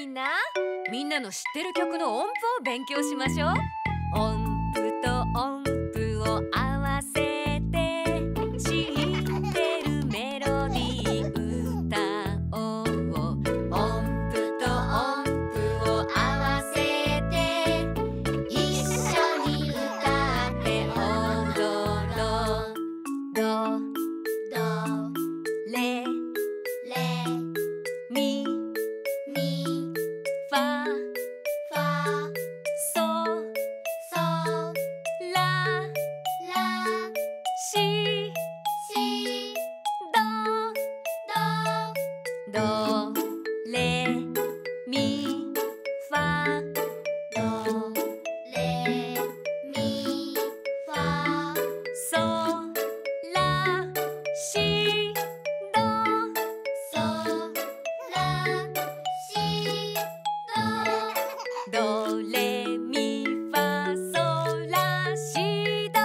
みんなの知ってる曲の音符を勉強しましょう。音符と音符を合わせて知ってるメロディー歌おう。音符と音符を合わせて一緒に歌って踊ろう。ドレミファソラシドレミファソラシドレミファソラシド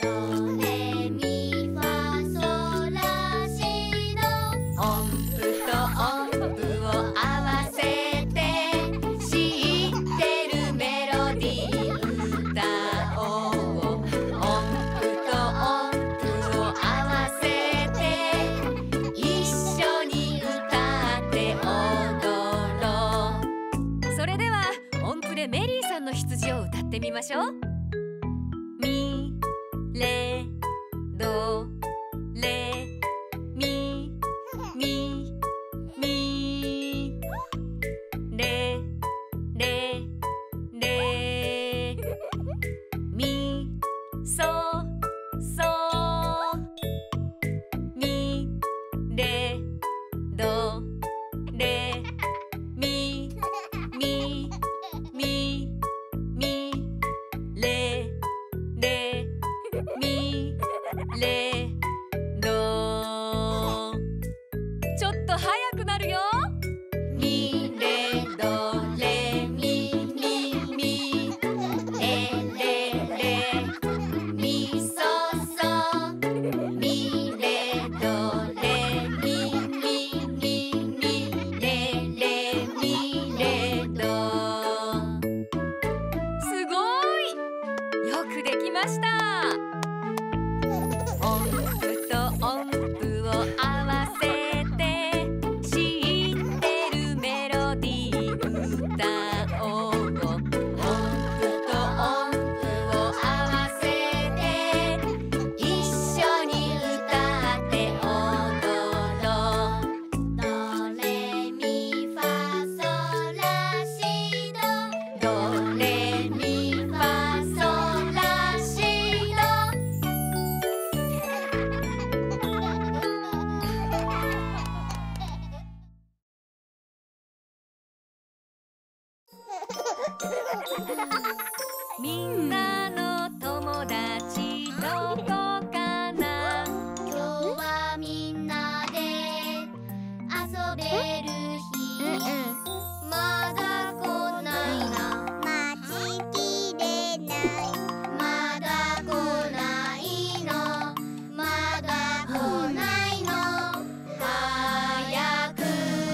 音符と音符を合わせて知ってるメロディー歌おう。音符と音符を合わせて一緒に歌って踊ろう。それでは音符でメリーさんの羊を歌ってみましょう。ミレドレミミミレレレミソソミレドレミミミミレレミレド。ちょっと早くなるよ。ミレドレミミミレレレミソソミレドレミミミミレレミレド。すごい！よくできました。音符と音符を合わせて知ってるメロディー歌おう。音符と音符を合わせて一緒に歌って踊ろう。ドレミファソラシドドレミファソラシド。みんなの友達どこかな。 今日はみんなで遊べる日、まだ来ないな。待ちきれない。まだ来ないの。まだ来ないの。早く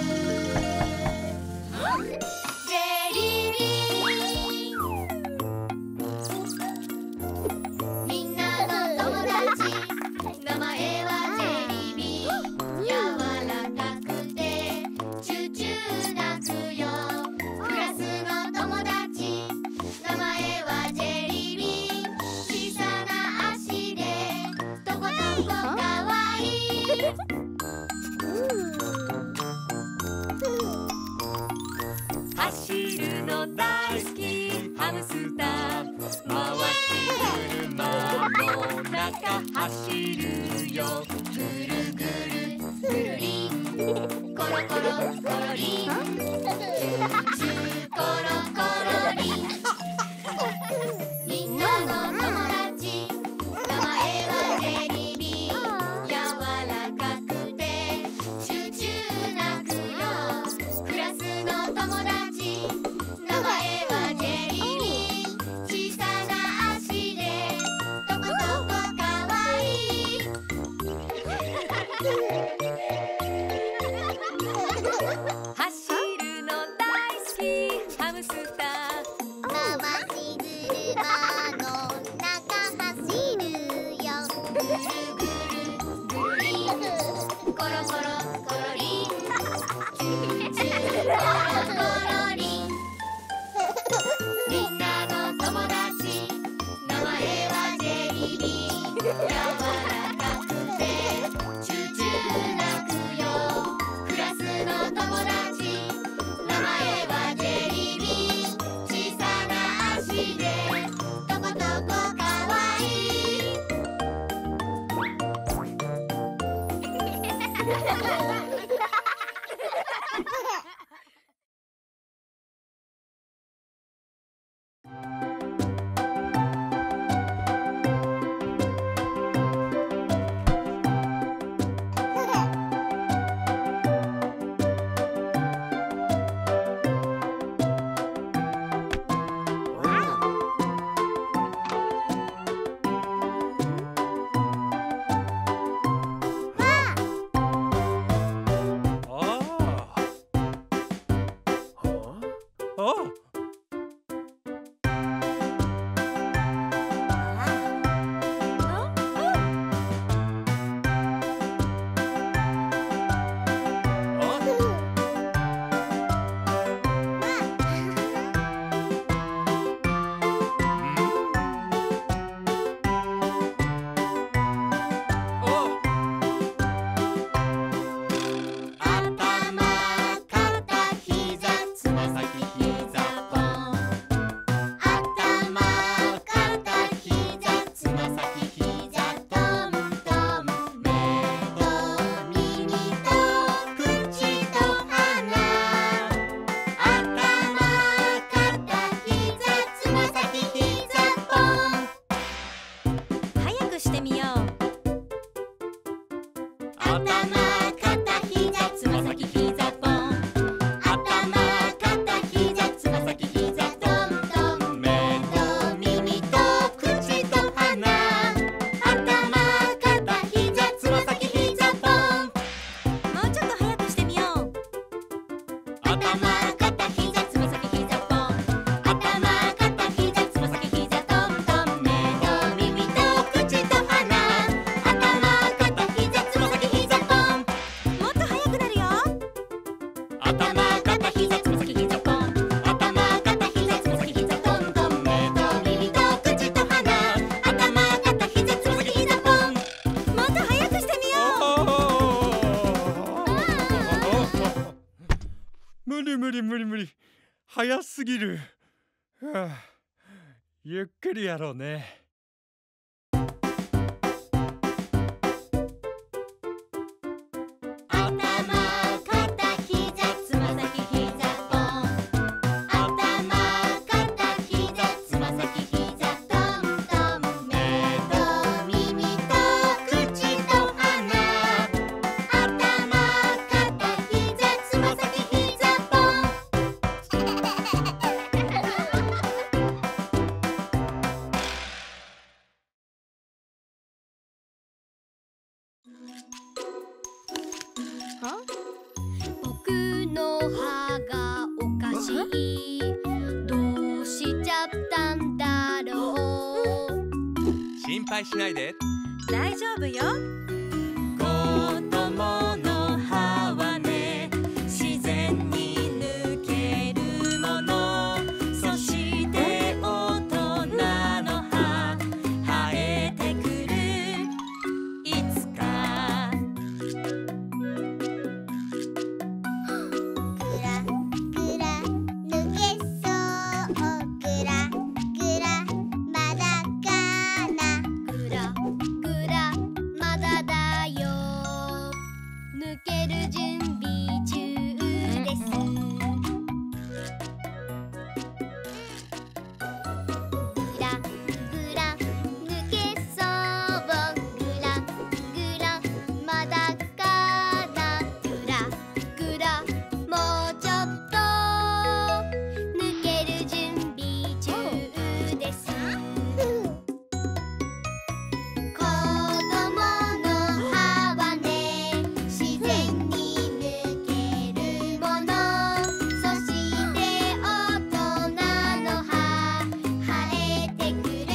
ジェリーみんなの友達、名前はジェリービー。柔らかくてチューチュー鳴くよ。クラスの友達、名前はジェリービー。小さな足でトコトコかわいい。 走るの大好きハムスター、回し車の中走るよ。 ぐるぐるぐるりん、コロコロコロリン、チューコロコロリン。みんなの友達、名前はジェリービー。柔らかくてチューチュー鳴くよ。クラスの友達、名前はジェリービー。小さな足でトコトコかわいい。 走るの大好無理。早すぎる。ゆっくりやろうね。 僕の歯がおかしい。どうしちゃったんだろう。 心配しないで。 大丈夫よ。 子供の歯はね、自然に抜けるもの。そして大人の歯、生えてくる。いつか抜ける準備中です。グラグラ抜けそう。グラグラまだかな。グラグラもうちょっと。抜ける準備中です。子供の歯はね、自然に抜けるもの。そして大人の歯、生えてくる。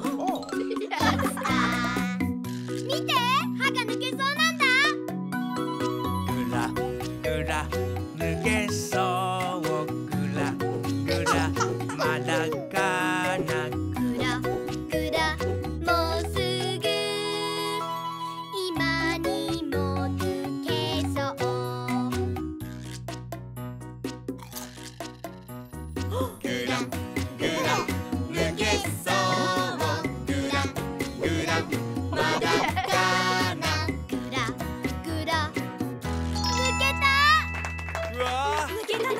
見て、歯が抜けそうなんだ。 グラグラ抜けそう。グラグラまだかな。 グラグラもうすぐ。今にも抜けそう。 グラグラ抜けそう。グラグラまだかな。 グラグラ抜けた。 うわ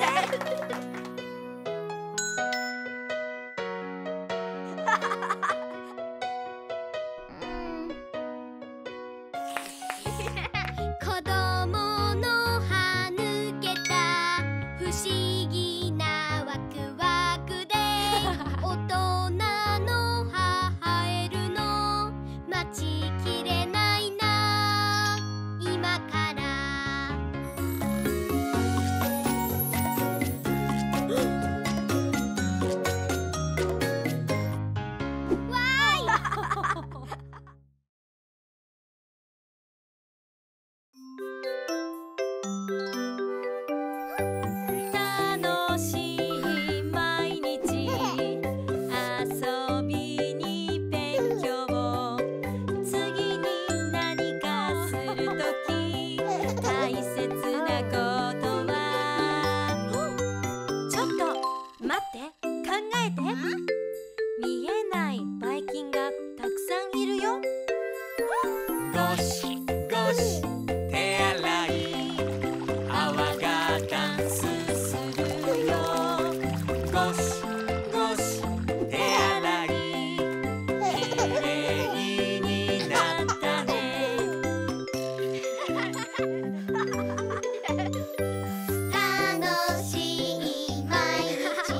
子供の歯抜けた不思議なワクワクで大人の歯生えるの待ちきれないな今からわーい楽しい毎日遊びに勉強次に何かするとき大切なことはちょっと待って考えて見えないばい菌がたくさんいるよゴシゴシ手洗い泡がダンスするよゴシゴシ手洗いきれいになったね楽しい毎日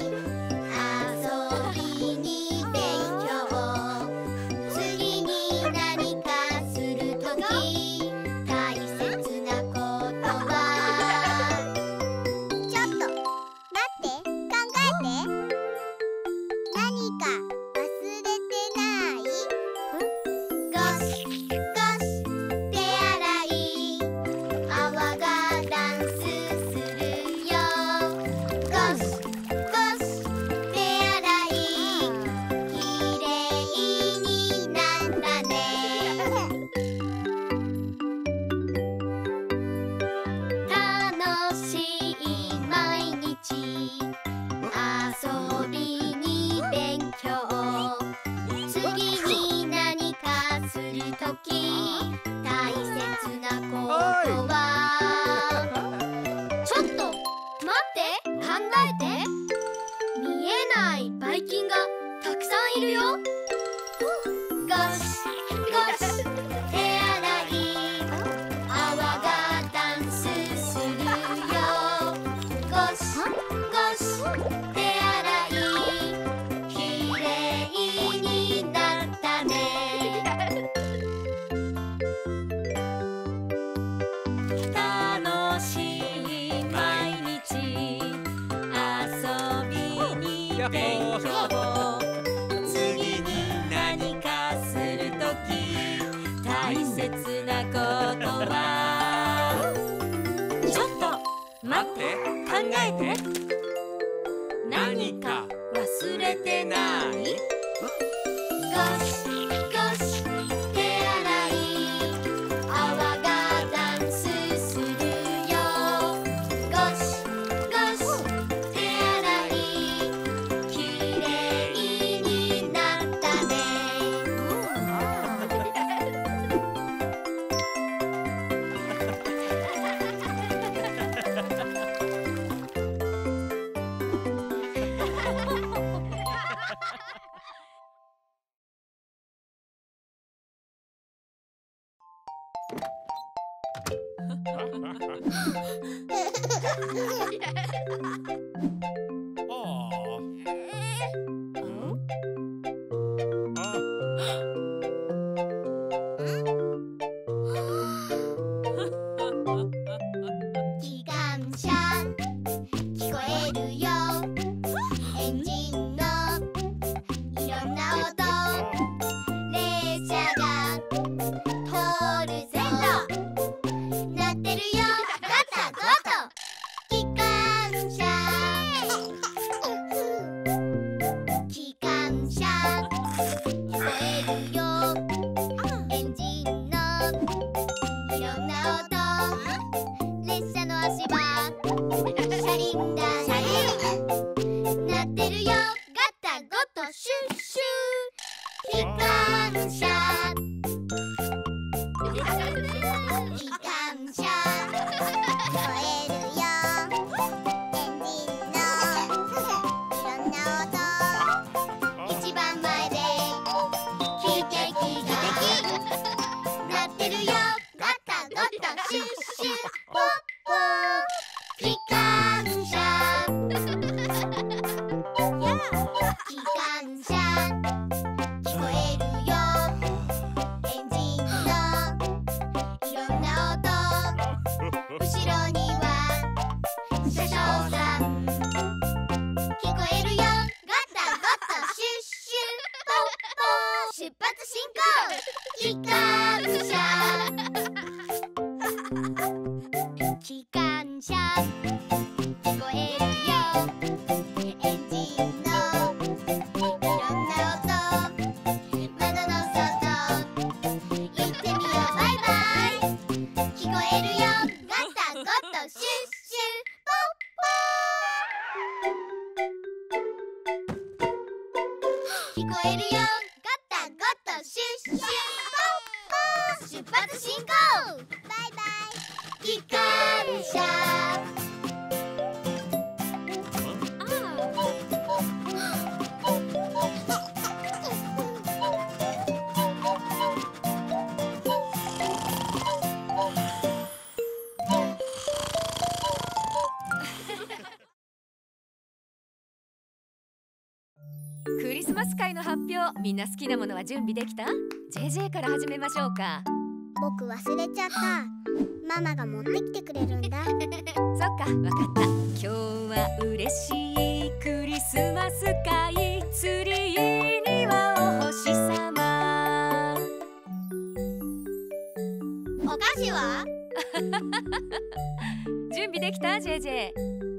遊びに勉強次に何かするとき大切なことはちょっと待って考えて何か忘れてないゴシゴシ手洗い泡がダンスするよゴシゴシ手洗いきれいになったね楽しい毎日遊びに勉強次に何かするとき大切なことはちょっと待って考えて見えないばい菌がたくさんいるよゴシゴシ手洗い泡がダンスするよゴシゴシ手洗いきれいになったね楽しい毎日遊びに勉強次に何かするとき大切なことはちょっと待って考えて何か忘れてないゴシゴシ手洗い泡がダンスするよゴシゴシ手洗いきれいになったね機関車聞こえるよエンジンのいろんな音列車が通る線路鳴ってるよゴトゴト機関車機関車機関車聞こえるよエンジンのいろんな音後ろには車掌さん聞こえるよゴタゴタシュッシュポッポ出発進行機関車機関車聞こえるよエンジンのいろんな音窓の外行ってみようバイバイ聞こえるよガタゴトシュッシュポッポ聞こえるよガタゴトシュッシュポッポ出発進行バイバイ機関車クリスマス会の発表、みんな好きなものは準備できた？ JJ から始めましょうか。 僕忘れちゃった。ママが持ってきてくれるんだ。 そっか、わかった。今日は嬉しいクリスマス会、ツリーにはお星様。 お菓子は？ 準備できた JJ？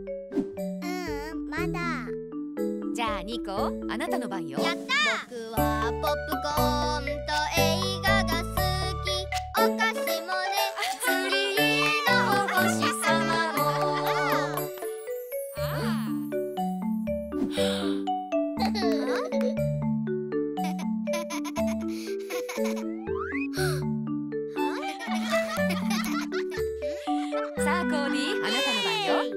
まだ。 じゃあニコ、あなたの番よ。 やった。僕はポップコーンと映画が好き。お菓子もね、ツリーのお星様も。 さあコーディ、あなたの番よ。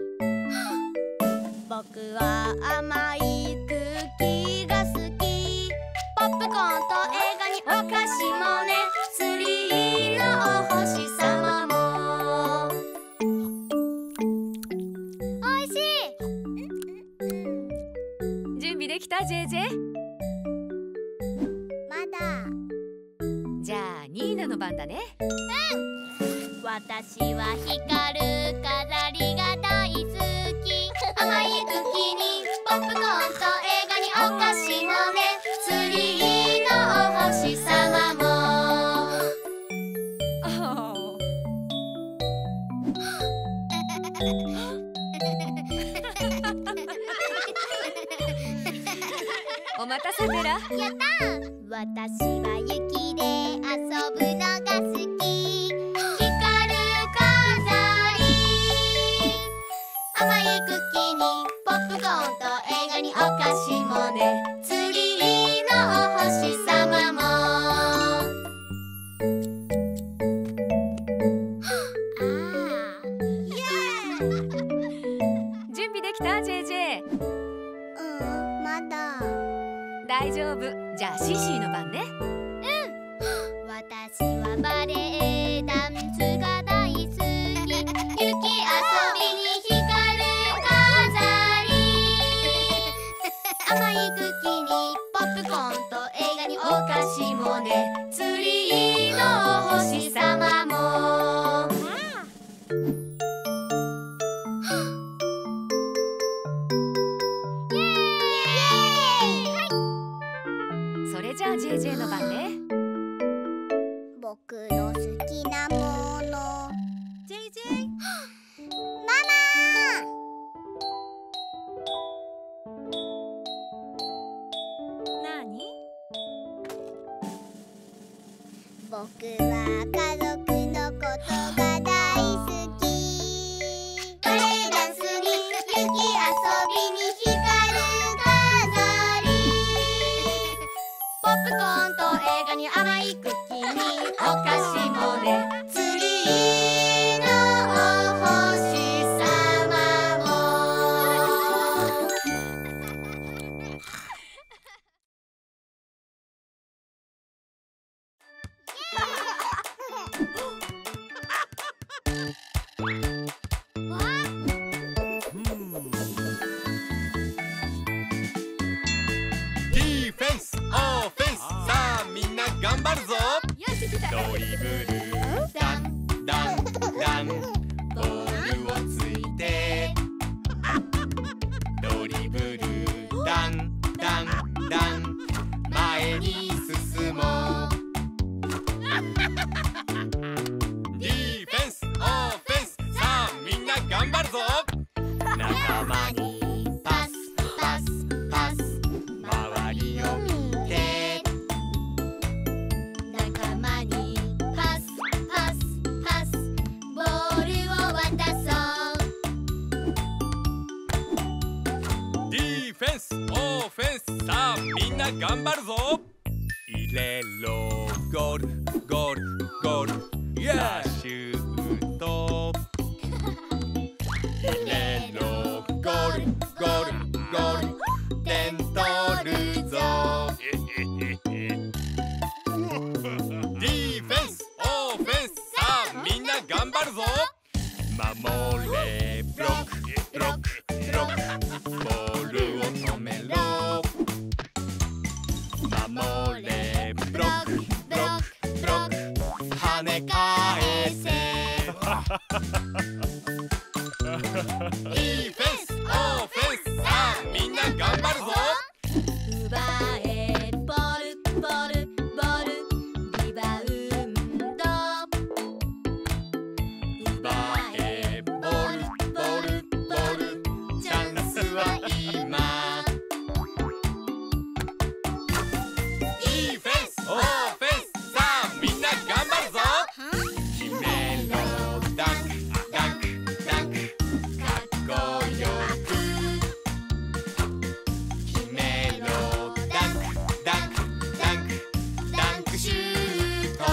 僕は甘いクッキーが好き。ポップコーンと映画にお菓子もね、ツリーのお星様も。おいしい。 準備できた JJ？ まだ。 じゃあニーナの番だね。 私は光る飾りが大好き。甘いクッキーにポップコーンと映画にお菓子もね、ツリーのお星様も。 お待たせベラ。 やった。私は雪で遊ぶのが好き。光る飾り、甘いクッキーにポップコーンと映画にお菓子もね、ツリーのお星様も。 準備できた JJ？ まだ。 大丈夫。じゃあシシーの番ね。 私はバレエダンスが大好き。雪遊びに光る飾り、甘いクッキーにポップコーンと映画にお菓子もね、ツリーのお星様も。イエーイ。 それじゃあ JJ の番ね。 僕の好きなもの。 JJ？ ママ。 なに？ 僕は家族のことが大好き。バレエダンスに雪遊びに光る飾り、ポップコーンと映画に甘いクッキーにお菓子もね、ツリーのお星様も。 ドリブルダンダンダンボールをついてドリブルダンダンダン前に進もうディフェンスオフェンスさあみんな頑張るぞ仲間にパスパスパス周りを見て仲間にパスパスパスボールを渡そうディフェンスオフェンスさあみんな頑張るぞ入れろゴールゴールゴールシュート入れろゴールゴールゴール点取るぞディフェンスオフェンスさあみんな頑張るぞ守れブロックブロックブロックボールを止めろ守れブロックブロックブロック跳ね返せディフェンスオフェンスさあみんな頑張るぞ奪えボールボールボールリバウンド奪えボールボールボールチャンスは今ディフェンスオフェンスさあみんな頑張るぞ決めろダンクダンクダンクかっこよく決めろダンクダンクダンクダンクシュート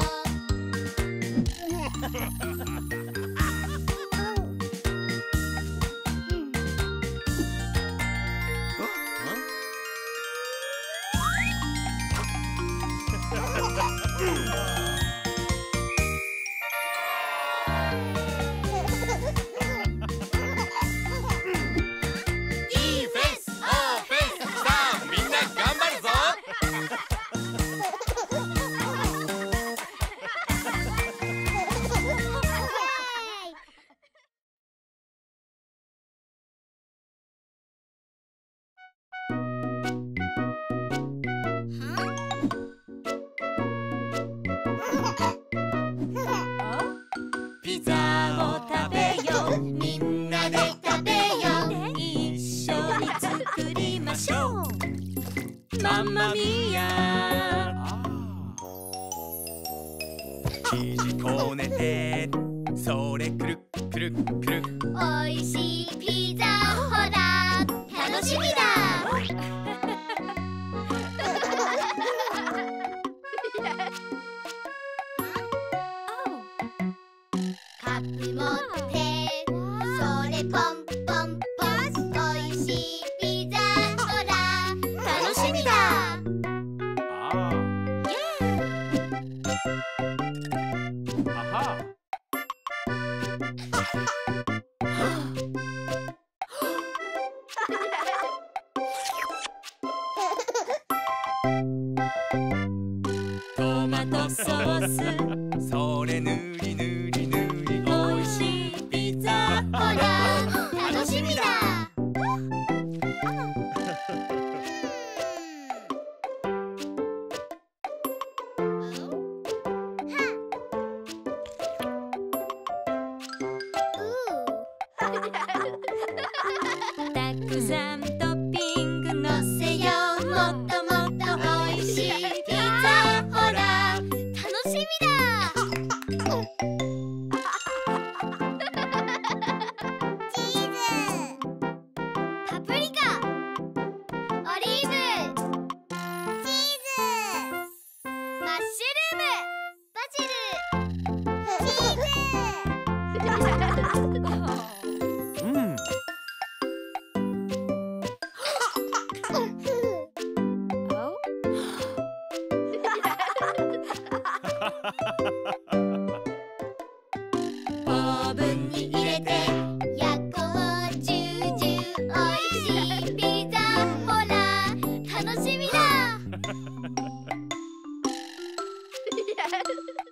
ディフェンスオフェンスさあみんな頑張るぞピザを食べようみんなで食べよう一緒に作りましょうマンマミア生地こねてそれくるくるくるおいしいピザほら楽しみだカップ持ってそれポンポンポンおいしいピザほら楽しみだトマトソースそれ塗り塗り塗りおいしいピザほら楽しみだたくさんトッピングのせようもっともっとおいしいピザほら楽しみだチーズパプリカオリーブチーズマッシュルームバジルチーズオーブンに入れて焼こうジュージューおいしいピザほら楽しみだ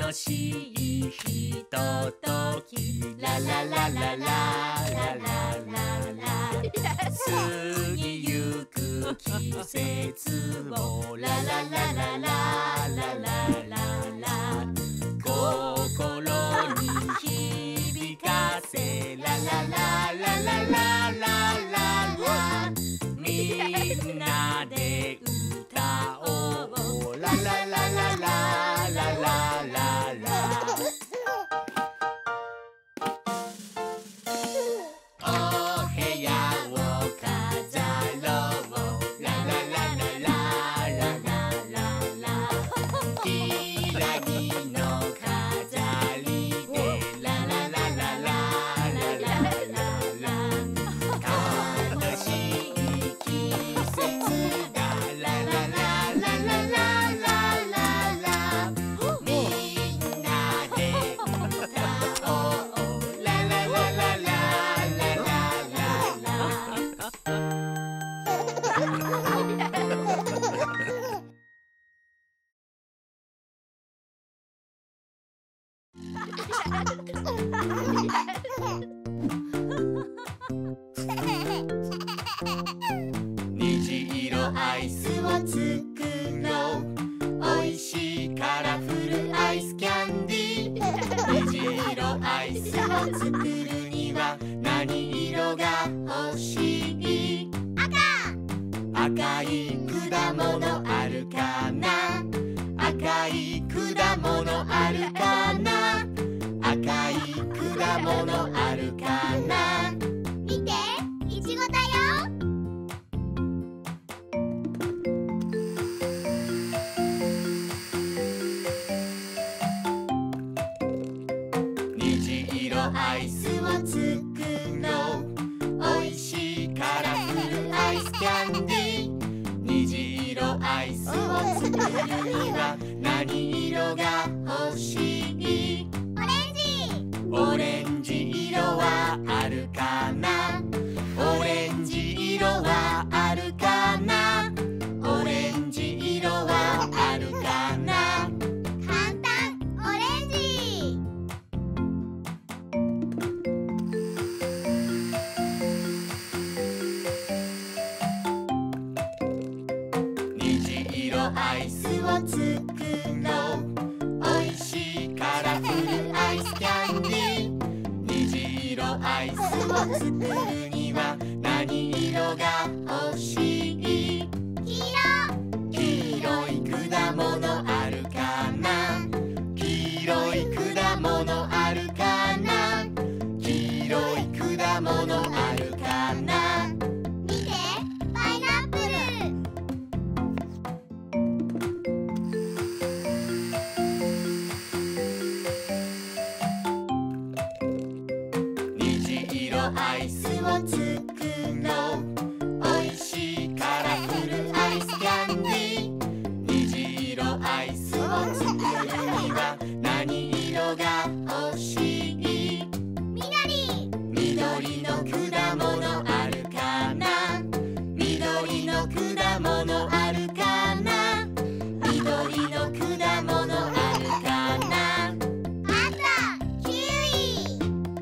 楽しいひとときラララララララララ過ぎゆく季節をララララララララ心に響かせララララララララみんなで歌おうラララララララララお部屋を飾ろうララララララララキラギの飾りでララララララララ楽しい季節だララララララララみんなで歌おうラララララララ虹色アイスを作ろうおいしいカラフルアイスキャンディー虹色アイスを作るには何色が欲しい赤い果物あるかな赤い果物あるかな赤い果物あるかな見て、いちごだよ。 虹色アイスを作ろうおいしいカラフルアイスキャンディー虹色アイスを作るには何色が欲しいオレンジ色はあるかなオレンジ色はあるかなオレンジ色はあるかな簡単、オレンジ。 虹色アイスを作ろうおいしいカラフルアイスキャンディー虹色アイスを作るには何色が欲しい黄色い果物あるかな黄色い果物あるかな黄色い果物あるかな見て、パイナップル。 虹色アイスを作ろうおいしいカラフルアイスキャンディー虹色アイスを作るには何色が欲しい緑の果物あるかな緑の果物あるかな緑の果物あるかなあった、キウイ。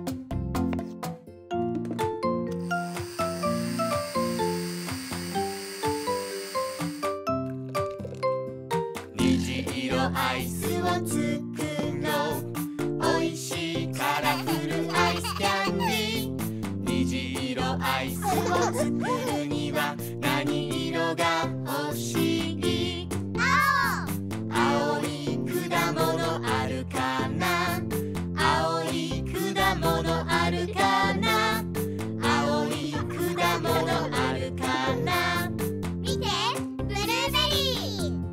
虹色アイスを作ろうおいしいカラフルアイスキャンディー虹色アイスを作るには何色が欲しい青い果物あるかな青い果物あるかな青い果物あるかな見て、ブルーベリー。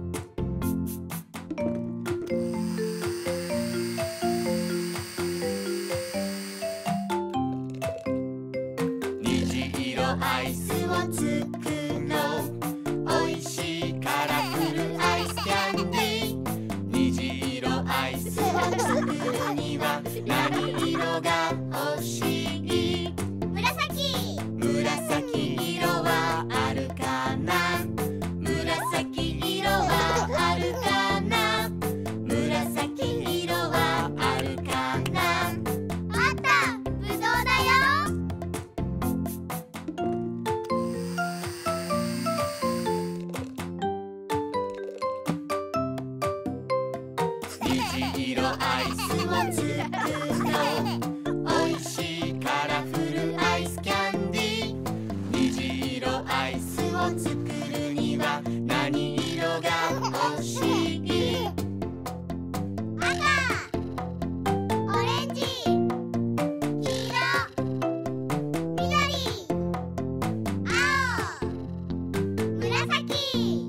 虹色アイスを作ろうおいしいカラフルアイスキャンディー虹色アイスを作るには何色が欲しい紫色はあるかな紫色はあるかな紫色は虹色アイスを作ろう。おいしいカラフルアイスキャンディー。虹色アイスを作るには何色が欲しい？ 赤、オレンジ、黄色、緑、青、紫。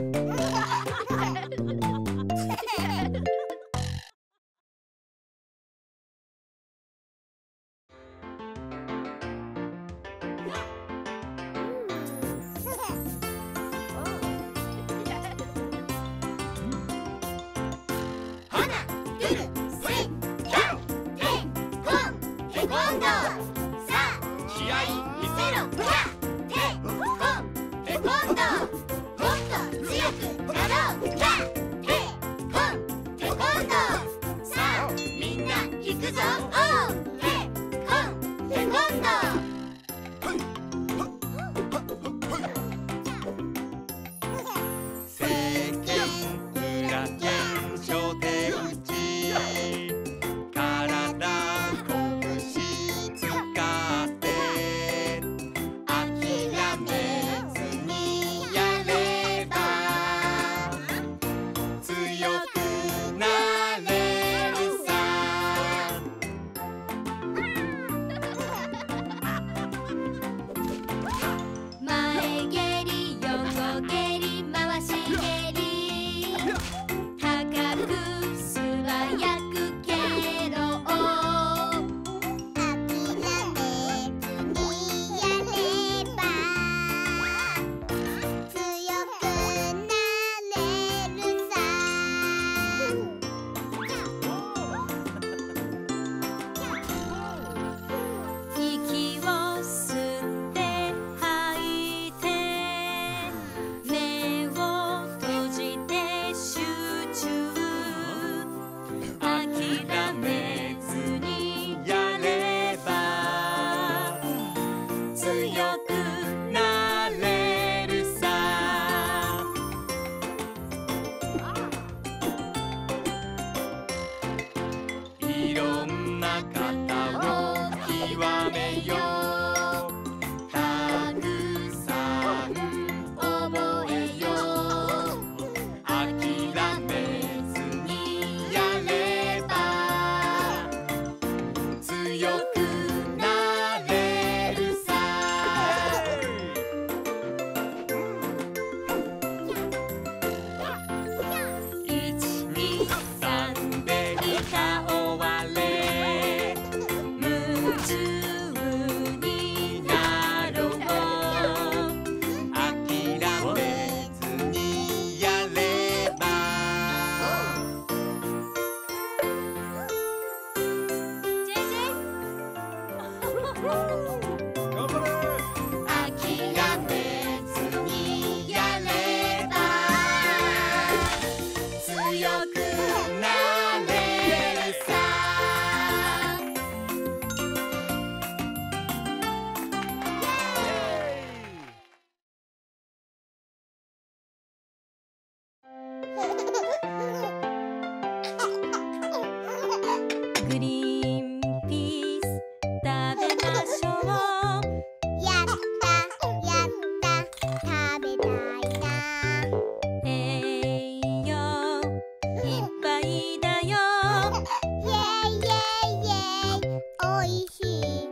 グリーンピース食べましょう。 やったやった食べたいな。 栄養いっぱいだよ。 イェイイェイイェイおいしい。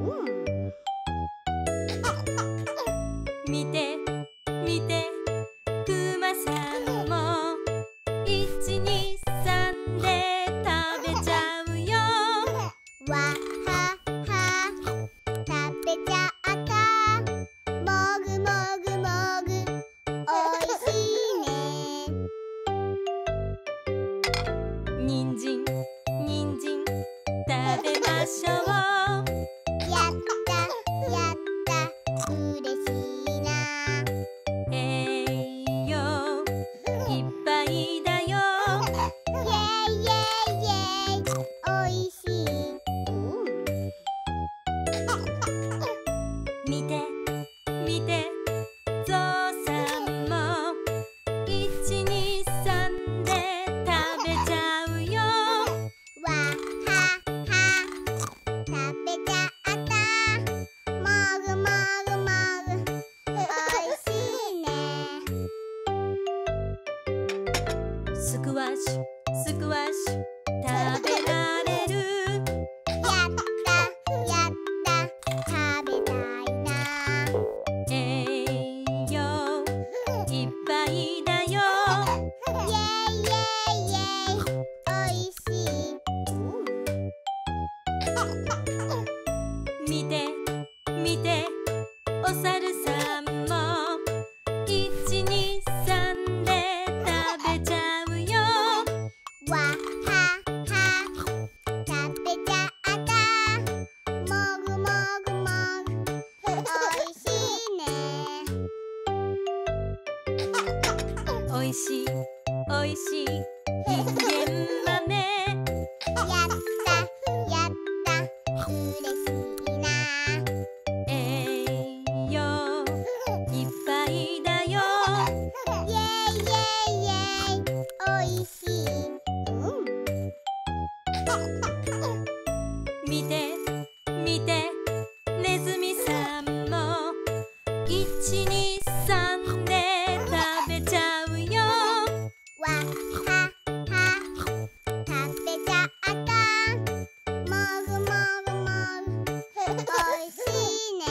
見て見てクマさんも1、2、3で食べちゃうよ。 わはは食べちゃった。もぐもぐもぐおいしいね。 にんじんにんじん食べましょう。 やったやったうれしいな。 栄養いっぱいだよ。 イェイイェイイェイおいしい。 見て見てゾウさんも1、2、3で食べちゃう食べられる。 やったやった食べたいな。 栄養いっぱいだよ。 イエイイエイイエイおいしい。 見て見てお猿さんも123で食べちゃうよ。 わはは食べちゃった。もぐもぐもぐおいしいね。 おいしいおいしいいんげん豆。 やったやったうれしいな。 栄養いっぱいだよ。 イエイイエイイエイおいしい。 見て見てネズミさんも123で食べちゃうよ。 わはは食べちゃった。もぐもぐもぐおいしいね。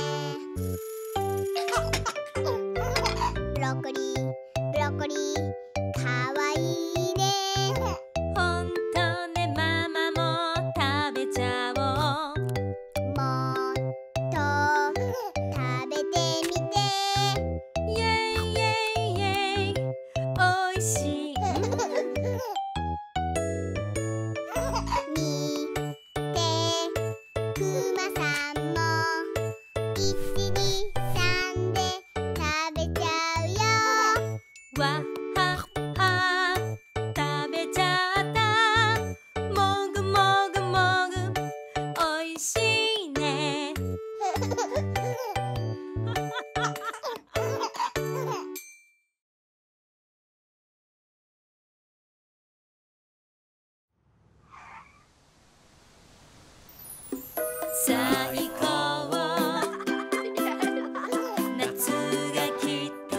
ブロッコリーブロッコリーかわいいね。 ほんとねママも食べちゃおう。 もっと食べてみて。 イエイイエイイエイおいしい。 みてくまさんも123で食べちゃうよ。 わはは食べちゃった。もぐもぐもぐおいしいね。最高夏が来た。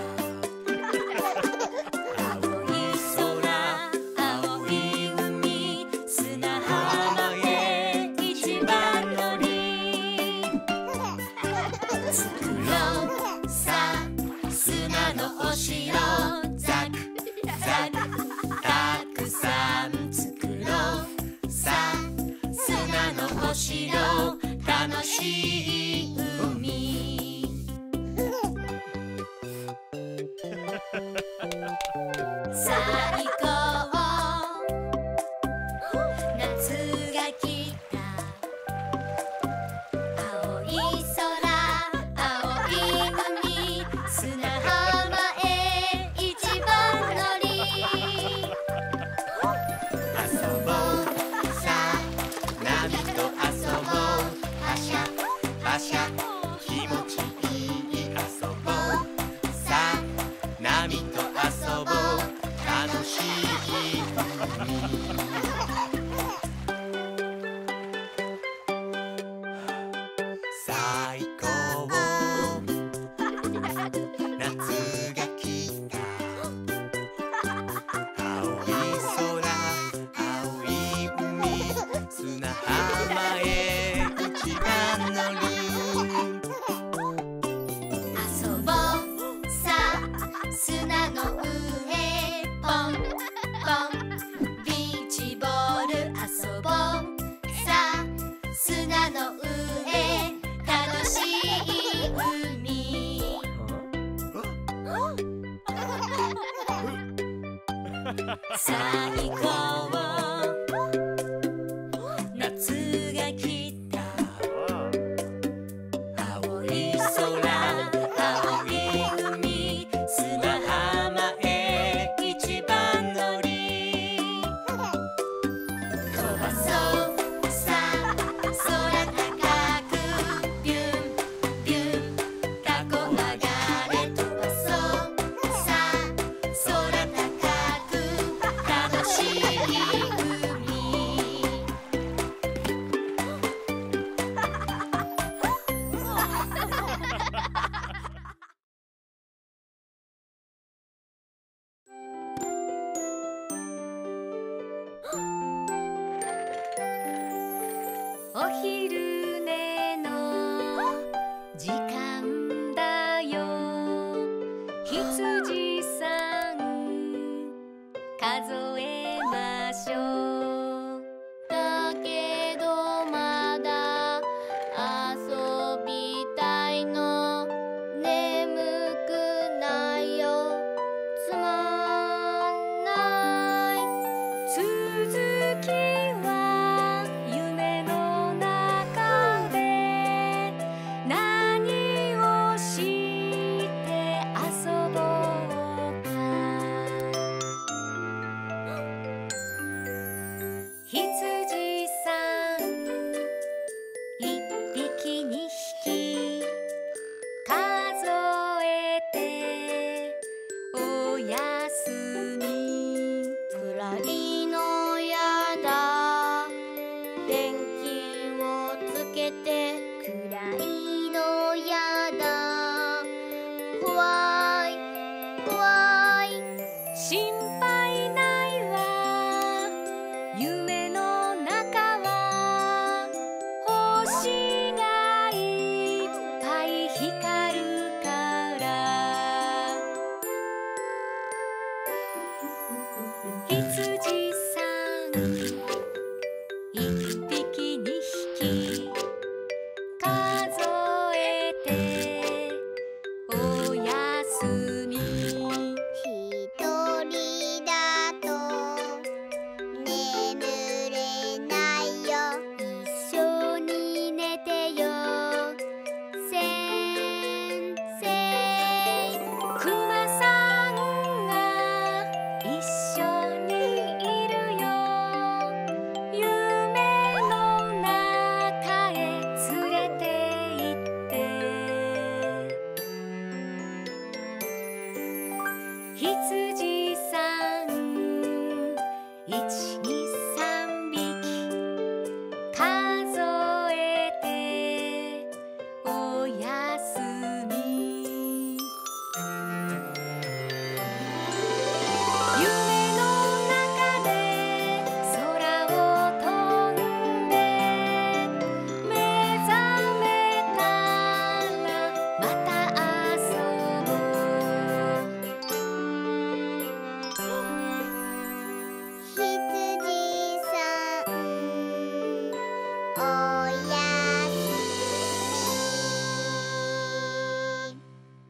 青い空青い海砂浜へ一番乗り。作ろうさ砂のお城。ザクザクたくさん作ろうさ砂のお城。楽しい海。最高夏が来た。青い空青い海砂浜へ一番乗り。 遊ぼうさ波と遊ぼう。パシャパシャ気持ちいい遊ぼうさ波と遊ぼう。楽しい最高夏が来た。青い空青い海砂浜へ一番乗り。 遊ぼうさ砂の上ポンポンビーチボール遊ぼうさ砂の上楽しい海。最高夏が来た。青い空青い海砂浜へ一番乗り。飛ばそうさ空高くビュンビュンタコ上がれ。飛ばそうさ空高く楽しい海。 羊さん一匹二匹数えておやすみ。 暗いのやだ、電気をつけて。暗いのやだ、怖い怖い。 心配ないわ、夢の中は星がいっぱい光るから。羊さん一匹二匹数えておやすみ。 一人だと眠れないよ。一緒に寝てよ先生。 クマさんが一緒にいるよ。夢の中へ連れて行って。羊さん一二三匹数えておやすみ。夢の中で空を飛んで目覚めたらまた遊ぼう。 羊さんおやすみ。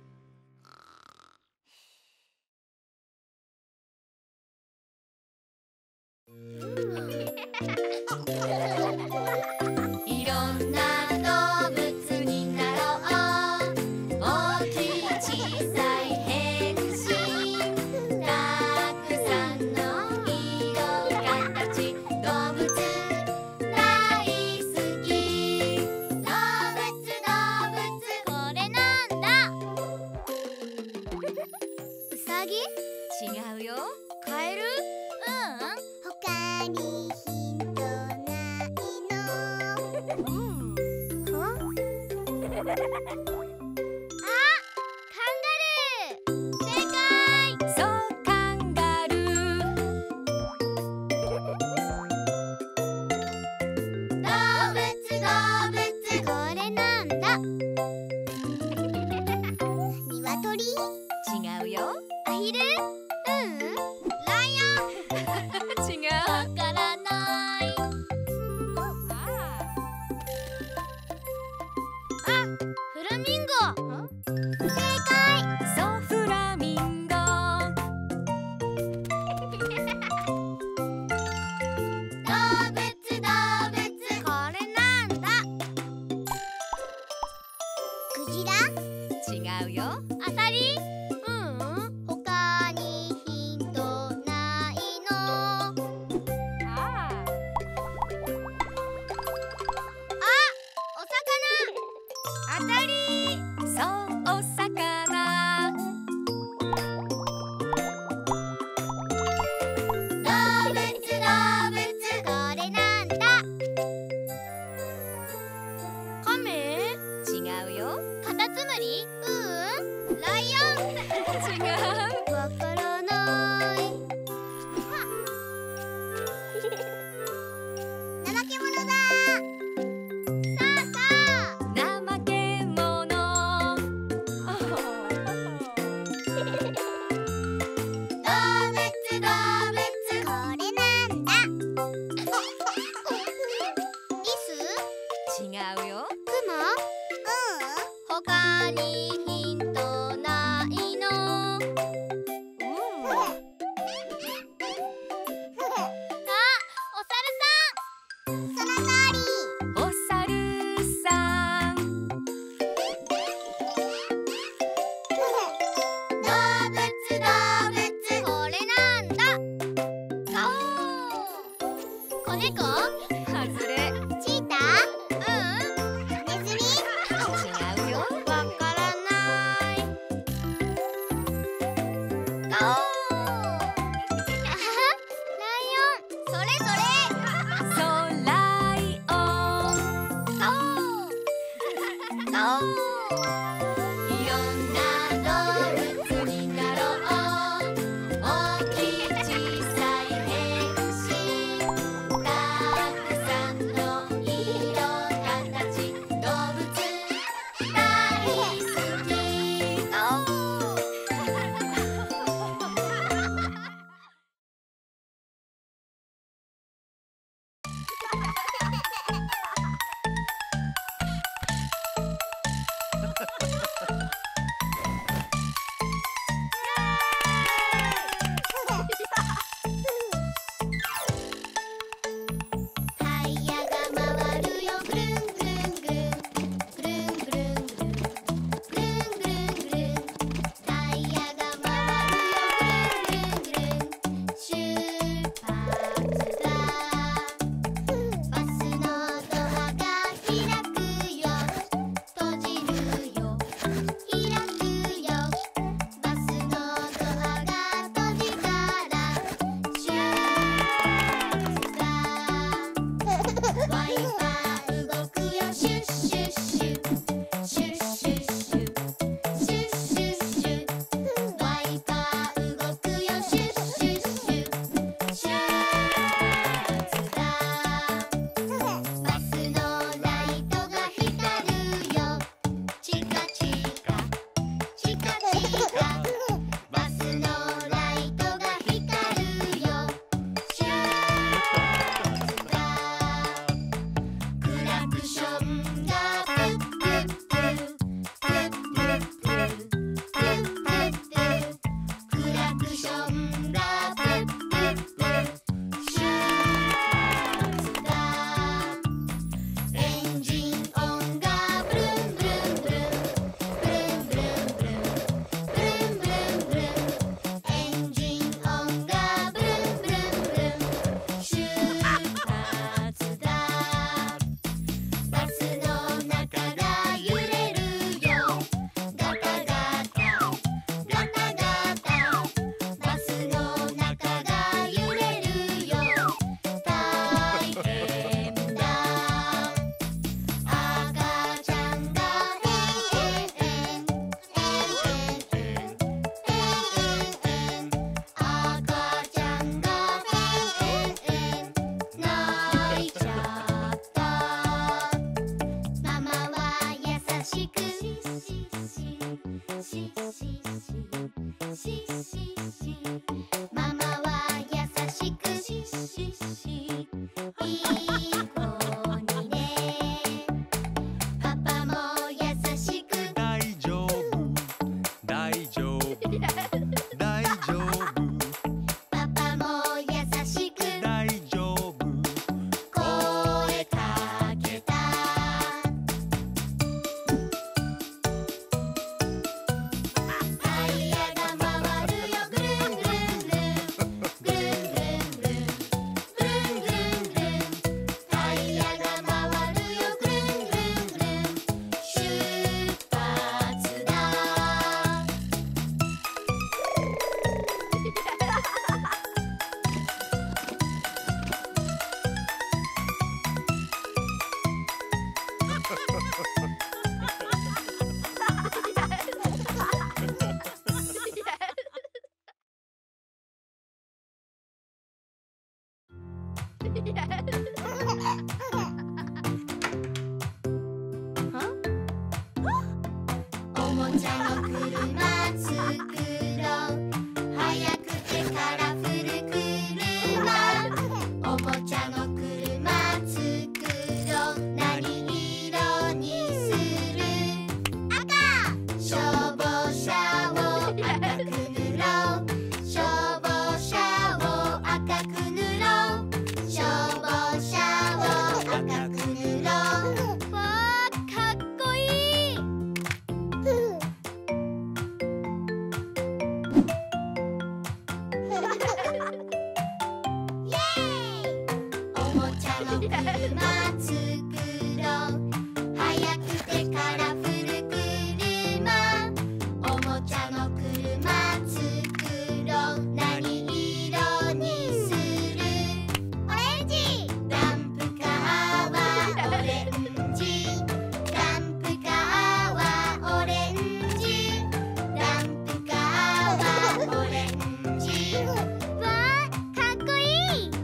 いろんな動物になろう。大きい小さい変身。たくさんの色形動物大好き。動物これなんだ。うさぎ？ 違うよ。 カエル？他にヒントないの？あ、カンガルー。正解。 そうカンガルー。 動物これなんだ。ニワトリ？ 違うよ。 アヒル？ライオン？ 違う。 わからない。あ、フラミンゴ。正解。 そうフラミンゴ。 動物これなんだ。クジラ？ 違うよ。 アサリ？他にヒントないの？お魚。当たり。 そうお魚。 動物これなんだ。カメ？ 違うよ。 カタツムリ？ライオン。 違う。 わからない。怠け者だ。さあさあ。 怠け者。 動物これなんだ。リス？ 違うよ。 クマ？他にヒントないの？お猿さん。その通り。 お猿さん。 動物これなんだ。 子猫？ 外れ。 チーター？ネズミ？ 違うよ。 わからない。ガオー。あはは、ライオン。それそれ。 そうライオン。 ガオー。ガオー。 いろんな動物になろう。大きい小さい変身。たくさんの色形動物大好き。 ガオー。タイヤが回るよぐるんぐるんぐるんぐるんぐるんぐるんぐるんぐるんぐるんぐるんタイヤが回るよぐるんぐるんぐるん出発だバスのドアが開くよ閉じるよ開くよバスのドアが閉じたら出発だワイパー動くよシュッシュッシュシュッシュッシュシュッシュッシュワイパー動くよシュッシュッシュシュッだバスのライトが光るよチカチカチカチカバスのライトが光るよシュッだクラクションがプップッププップッププップップクラクションがプップップシューだエンジン音がブルンブルンブルンブルンブルンブルンブルンブルンブルンエンジン音がブルンブルンブルン出発だバスの中が揺れるよガタガタガタガタバスの中が揺れるよ大変だ赤ちゃんがえんえんえんえんえんえんえんえん赤ちゃんがえんえんえん泣いちゃったママは優しくシッシッシシッシッシシッシッシママは優しくシッシッシいい子にねパパも優しく大丈夫大丈夫大丈夫パパも優しく大丈夫声かけたタイヤが回るよぐるんぐるんぐるんぐるんぐるんぐるんぐるんぐるんぐるんタイヤが回るよぐるんぐるんぐるん出発だおもちゃの車作ろう速くてカラフル車おもちゃの車作ろう何色にする赤消防車を赤く塗ろう消防車を赤く塗ろう消防車を赤の車作ろう早くてカラフル車おもちゃの車作ろう何色にするオレンジダンプカーはオレンジダンプカーはオレンジダンプカーはオレンジわあかっこいい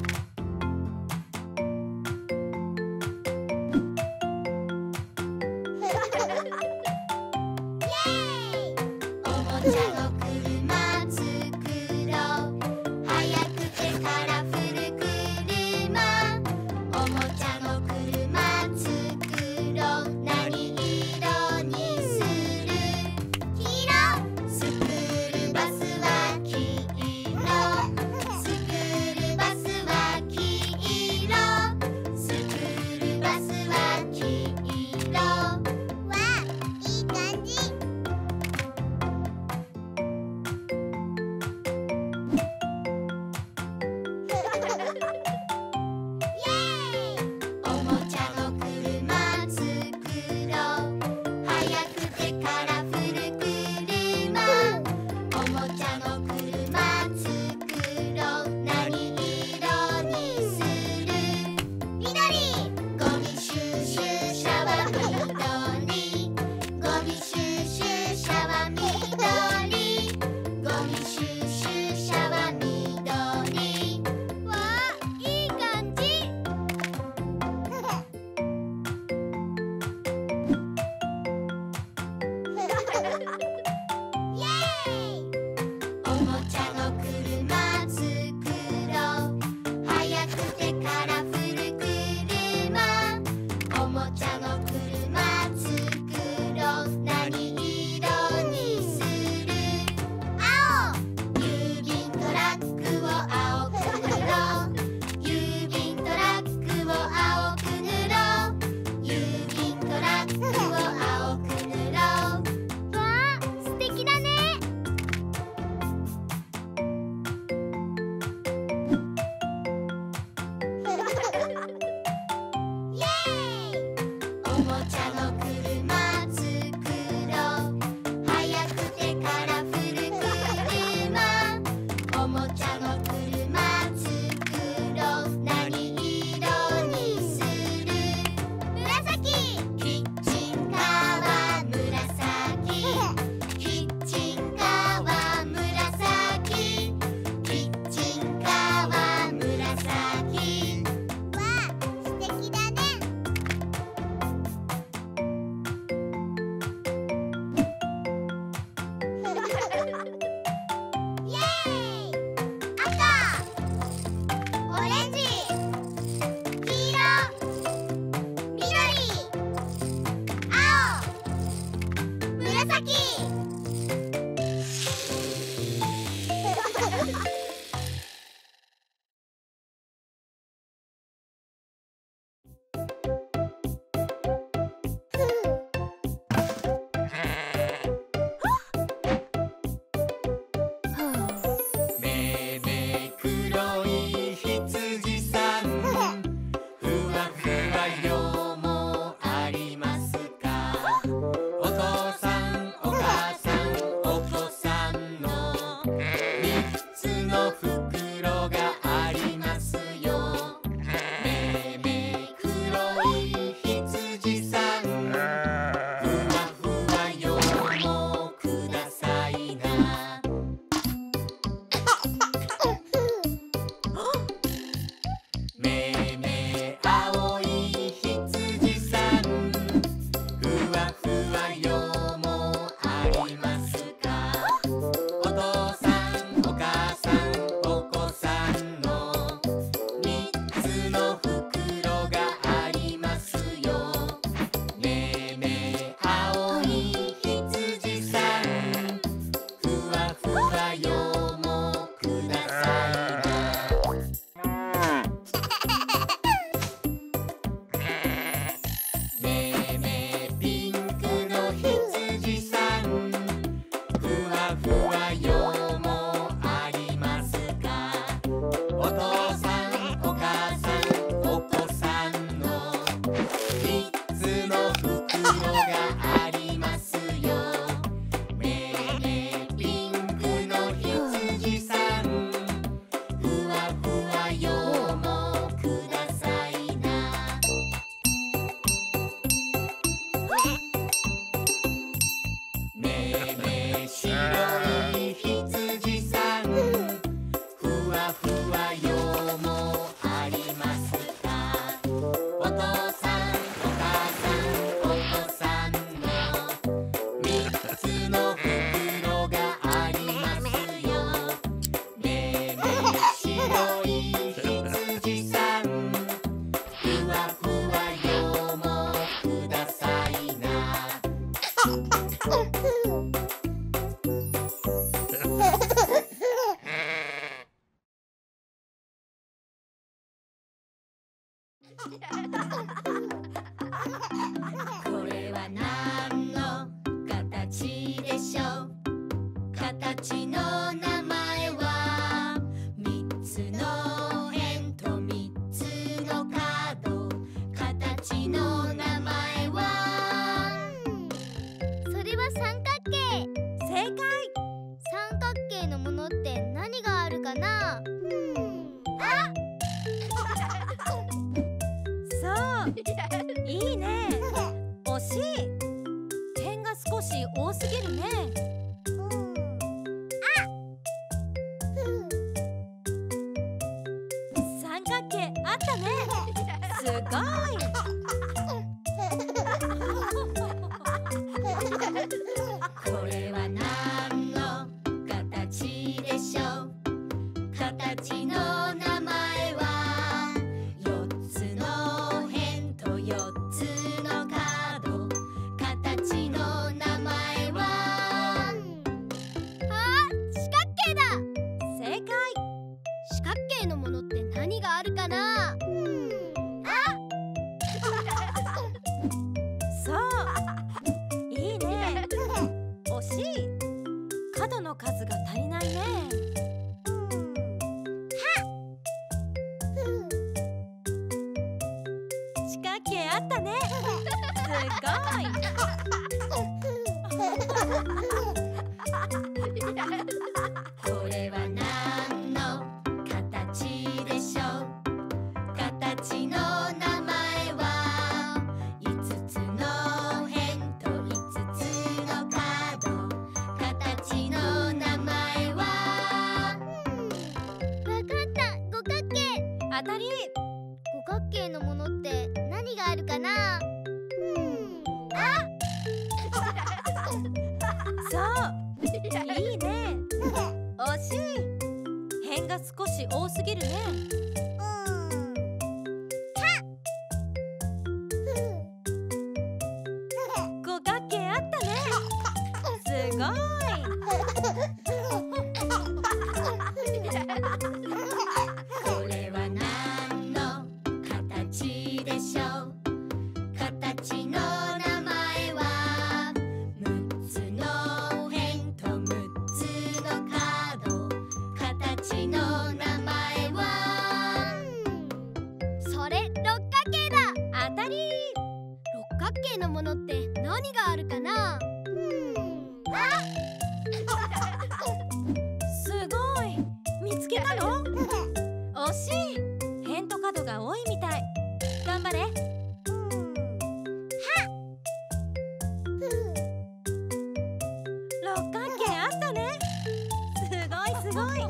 おもちゃの車作ろう早くてカラフル車おもちゃの車作ろう何色にする黄色スクールバスは黄色スクールバスは黄色スクールバスは黄色わあいい感じおもちゃの車作ろう早くてカラフル車おもちゃの車作ろう何色にする緑ゴミ収集車は緑ゴミ収集車は緑ゴミ収集車は緑わあいい感じおもちゃの車作ろう早くてカラフル車おもちゃの車作ろう何色にする青郵便トラックを青く塗ろう郵便トラックを青く塗ろう郵便トラックを青く塗ろうわあ素敵だねおもちゃの車作ろう早くてカラフル車おもちゃの車作ろう何色にする紫キッチンカーは紫キッチンカーは紫キッチンカーは紫わあ素敵だねこれは何の形でしょう。形の名前は三つの辺と三つの角。形の名前はそれは三角形。 正解。 三角形のものって何があるかな？ そういいね。惜しい。辺が少し多すぎるね。三角形あったね。すごい。 これは何の形でしょう。形の名前は四つの辺と四つの角。形の名前は四角形だ。 正解。 四角形のものって何があるかな？ そういいね。惜しい。角の数が足りないね。四角形あったね。すごい。 これは何の形でしょう。形の名前は五つの辺と五つの角。形の名前はわかった。五角形。 当たり。 五角形のものって何があるかな？ そういいね。惜しい。辺が少し多すぎるね。五角形あったね。すごい。 これは何の形でしょう。形の名前は六つの辺と六つの角。形の名前はそれ六角形だ。 当たり。 六角形のものって何があるかな？ すごい。見つけたの？惜しい。辺と角が多いみたい。頑張れ。六角形あったね。すごいすごい。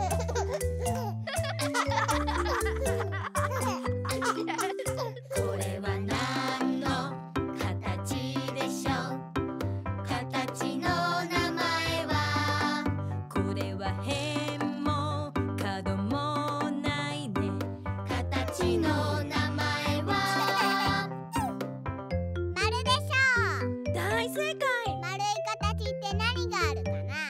これは何の形でしょう。形の名前はこれは辺も角もないね。 形の名前は丸でしょう。 大正解。 丸い形って何があるかな？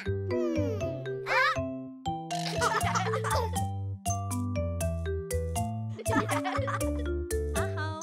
あは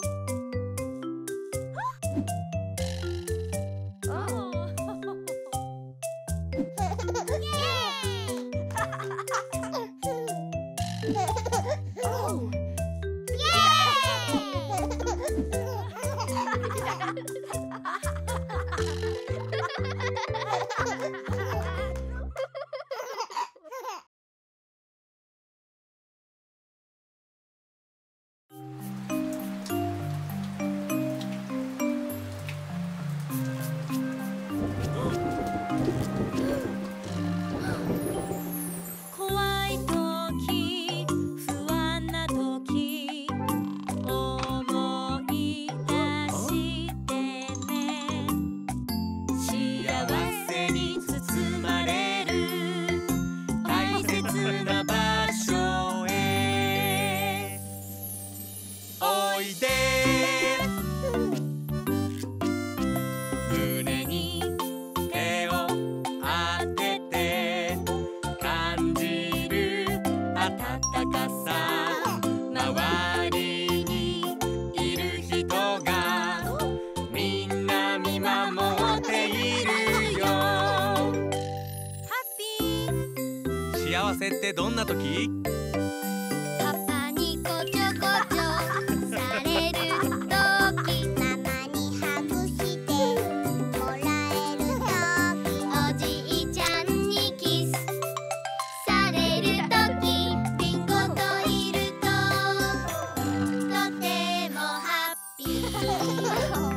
怖い時、不安な時、思い出してね。幸せに包まれる大切な場所へおいで。胸に手を当てて感じる暖かさ。周りにいせってどんな時？ パパにこちょこちょされるとき、ママにハグしてもらえるとき、おじいちゃんにキスされるとき、リンゴといるととてもハッピー。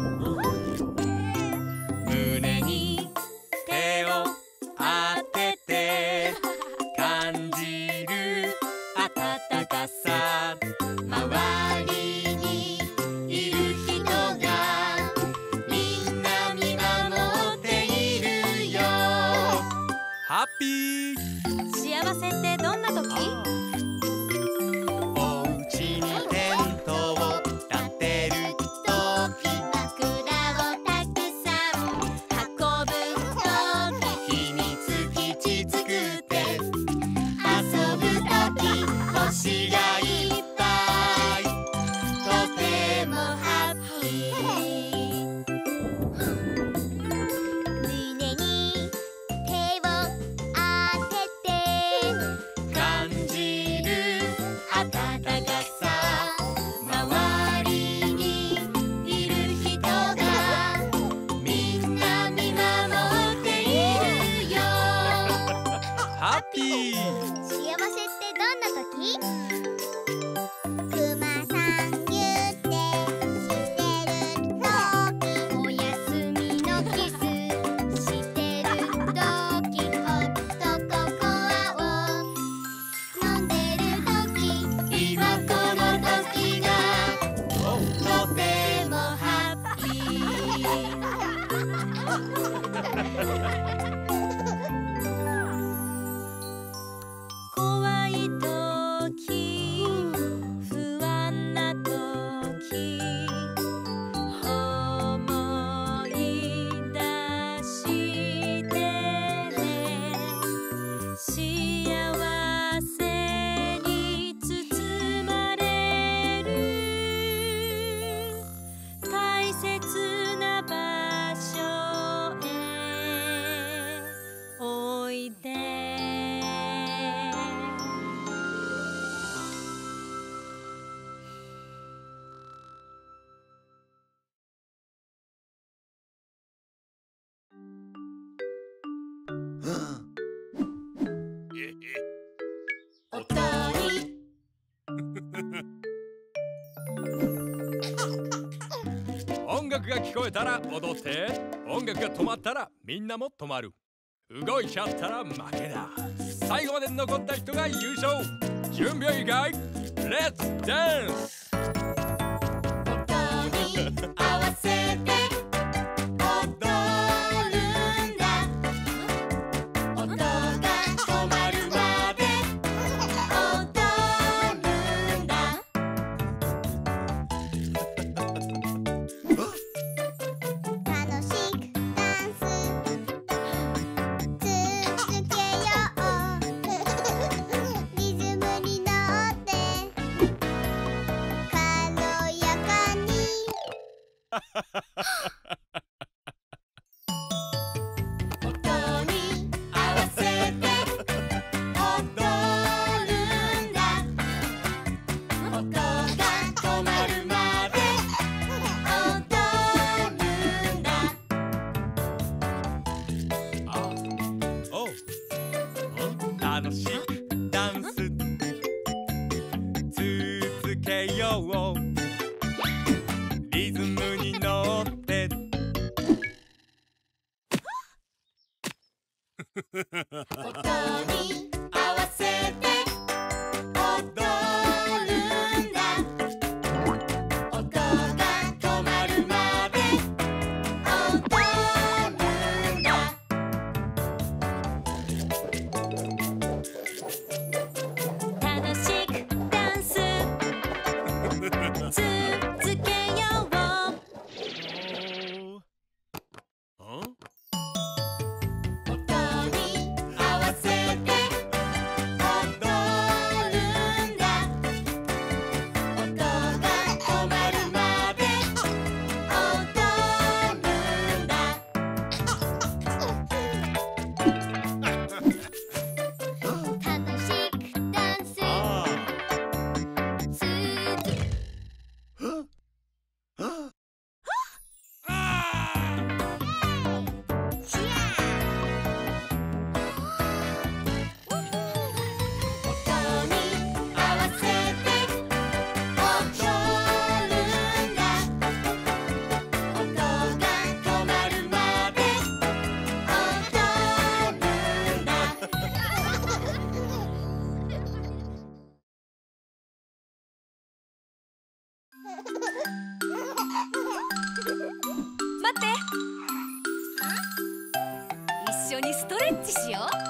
胸に手を当てて感じる暖かさ、周りにいる人がみんな見守っているよ。ハッピー。 幸せってどんな時？ おうちにテントを立てるとき、 枕をたくさん運ぶとき、 秘密基地作って遊ぶとき、星がいっぱいとてもハッピー。 胸に手を当てて感じる暖かさ、周りにいる人がみんな見守っているよ。ハッピー。 幸せってどんな時？クマさんぎゅってしてるとき、おやすみのキスしてるとき、ホットココアを飲んでるとき、 今この時がとてもハッピー。 怖い時、不安な時、思い出してね。幸せに包まれる大切な場所へおいで。 おとり音楽が聞こえたら踊って、音楽が止まったらみんなも止まる。動いちゃったら負けだ。最後まで残った人が優勝。準備はいいかい？レッツダンス。 音に合わせて踊るんだ。音が止まるまで踊るんだ。楽しくダンス続けよう。リズムに乗って軽やかに。音に合わせて踊るんだ。音が止まるまで踊るんだ。 おう、楽しくダンス続けよう。リズムに乗って音に合わせて踊るんだ。音が止まるまで踊るんだ。 楽しくダンス続けよう。 音に合わせて踊るんだ。音が止まるまで踊るんだ。楽待って、一緒にストレッチしよう。